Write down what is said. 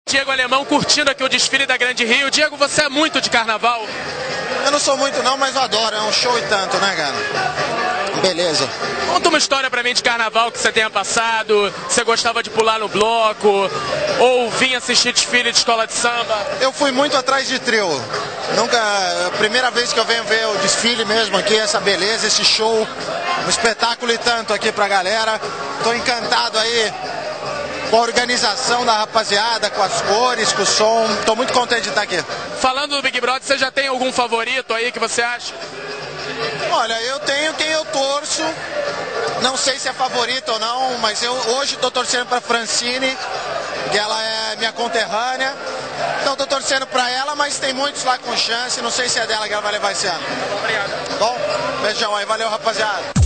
Diego Alemão curtindo aqui o desfile da Grande Rio. Diego, você é muito de carnaval? Eu não sou muito não, mas eu adoro, é um show e tanto, né, cara? Beleza. Conta uma história pra mim de carnaval que você tenha passado, você gostava de pular no bloco, ou vinha assistir desfile de escola de samba. Eu fui muito atrás de trio. Nunca, primeira vez que eu venho ver o desfile mesmo aqui, essa beleza, esse show, um espetáculo e tanto aqui pra galera. Tô encantado aí com a organização da rapaziada, com as cores, com o som. Tô muito contente de estar aqui. Falando do Big Brother, você já tem algum favorito aí que você acha? Olha, eu tenho quem eu torço. Não sei se é favorito ou não, mas eu hoje estou torcendo para Francine, que ela é minha conterrânea. Então estou torcendo para ela, mas tem muitos lá com chance. Não sei se é dela que ela vai levar esse ano. Obrigado. Bom, beijão aí, valeu rapaziada.